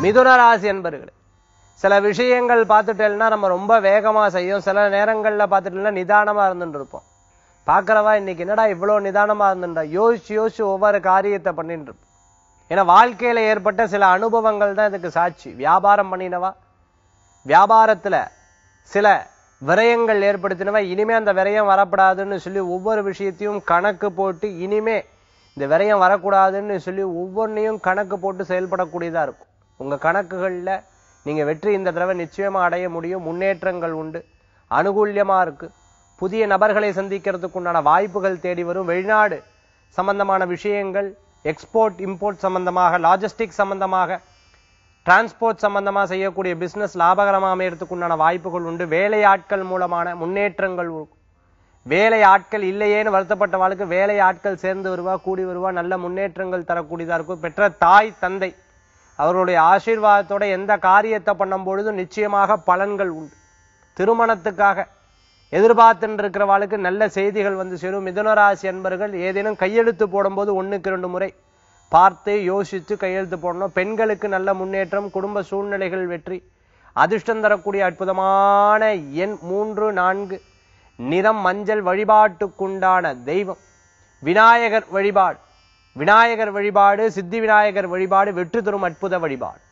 மிதுன ராசி என்பர்களே, சில விஷயங்கள் பார்த்துட்டேன்னா நம்ம ரொம்ப வேகமா செய்யும், சில நேரங்கள்ல பார்த்துட்டேன்னா நிதானமா இருந்துட்டு இருப்போம். பார்க்கறவா இன்னைக்கு என்னடா இவ்வளவு நிதானமா இருந்துட்டா, யோசிச்சு யோசிச்சு ஒவ்வொரு காரியத்தை பண்ணிட்டு இருப்போம். ஏன்னா வாழ்க்கையில ஏற்பட்ட சில அனுபவங்கள் தான் இதுக்கு சாட்சி. வியாபாரம் பண்ணினவா, வியாபாரத்துல சில விரயங்கள் ஏற்படுத்தினவா, இனிமே அந்த விரயம் வரப்படாதுன்னு சொல்லி ஒவ்வொரு விஷயத்தையும் கணக்கு போட்டு இனிமே இந்த விரயம் வரக்கூடாதுன்னு சொல்லி ஒவ்வொன்றையும் கணக்கு போட்டு செயல்படக்கூடியதா இருக்கும். உங்க கணக்குகள்ல நீங்க வெற்றி இந்த தடவை நிச்சயமா அடைய முடியும். முன்னேற்றங்கள் உண்டு, அனுகூல்யமா இருக்கு. புதிய நபர்களை சந்திக்கிறதுக்கு உண்டான வாய்ப்புகள் தேடி வரும். வெளிநாடு சம்பந்தமான விஷயங்கள், எக்ஸ்போர்ட் இம்போர்ட் சம்பந்தமாக, லாஜிஸ்டிக் சம்பந்தமாக, டிரான்ஸ்போர்ட் சம்பந்தமா செய்யக்கூடிய பிசினஸ் லாபகரமாக அமையறதுக்கு உண்டான வாய்ப்புகள் உண்டு. வேலையாட்கள் மூலமான முன்னேற்றங்கள் இருக்கும். வேலை ஆட்கள் இல்லையேன்னு வருத்தப்பட்ட வாழ்க்கை வேலை ஆட்கள் சேர்ந்து வருவா, கூடி வருவா, நல்ல முன்னேற்றங்கள் தரக்கூடியதா இருக்கும். பெற்ற தாய் தந்தை அவர்களுடைய ஆசீர்வாதத்தோட எந்த காரியத்தை பண்ணும் பொழுதும் நிச்சயமாக பலன்கள் உண்டு. திருமணத்துக்காக எதிர்பார்த்துட்டு இருக்கிறவாளுக்கு நல்ல செய்திகள் வந்து சேரும். மிதுனராசி அன்பர்கள் ஏதேனும் கையெழுத்து போடும்போது 1க்கு 2 முறை பார்த்து யோசித்து கையெழுத்து போடணும். பெண்களுக்கு நல்ல முன்னேற்றம், குடும்ப சூழ்நிலைகள் வெற்றி, அதிர்ஷ்டம் தரக்கூடிய அற்புதமான எண் 3, 4, நிறம் மஞ்சள். வழிபாட்டுக்குண்டான தெய்வம் விநாயகர் வழிபாடு. விநாயகர் வழிபாடு, சித்தி விநாயகர் வழிபாடு வெற்றி தரும் அற்புத வழிபாடு.